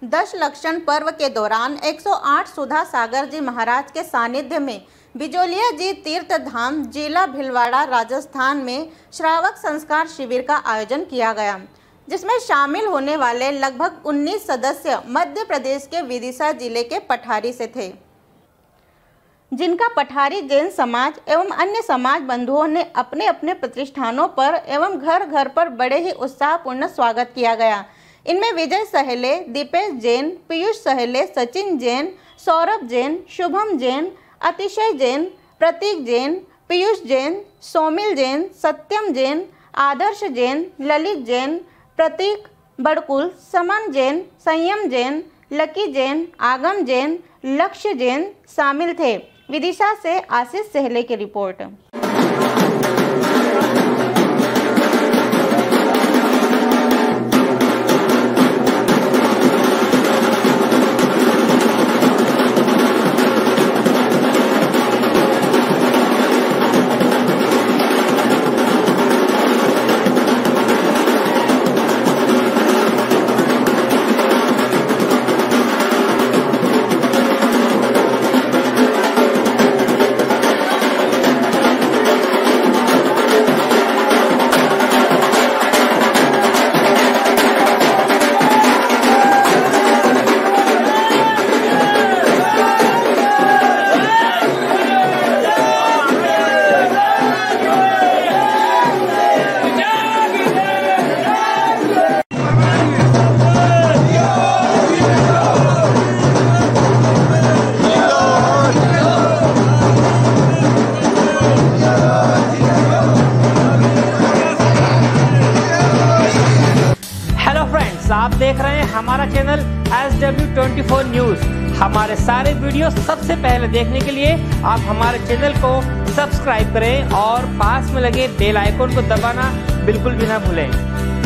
दशलक्षण पर्व के दौरान 108 सुधा सागर जी महाराज के सानिध्य में बिजोलिया जी तीर्थ धाम जिला भीलवाड़ा राजस्थान में श्रावक संस्कार शिविर का आयोजन किया गया, जिसमें शामिल होने वाले लगभग 19 सदस्य मध्य प्रदेश के विदिशा जिले के पठारी से थे, जिनका पठारी जैन समाज एवं अन्य समाज बंधुओं ने अपने अपने प्रतिष्ठानों पर एवं घर घर पर बड़े ही उत्साहपूर्ण स्वागत किया गया। इनमें विजय सहले, दीपेश जैन, पीयूष सहले, सचिन जैन, सौरभ जैन, शुभम जैन, अतिशय जैन, प्रतीक जैन, पीयूष जैन, सोमिल जैन, सत्यम जैन, आदर्श जैन, ललित जैन, प्रतीक बड़कुल, समन जैन, संयम जैन, लकी जैन, आगम जैन, लक्ष्य जैन शामिल थे। विदिशा से आशीष सहले की रिपोर्ट। आप देख रहे हैं हमारा चैनल SW24 न्यूज। हमारे सारे वीडियो सबसे पहले देखने के लिए आप हमारे चैनल को सब्सक्राइब करें और पास में लगे बेल आइकन को दबाना बिल्कुल भी ना भूलें।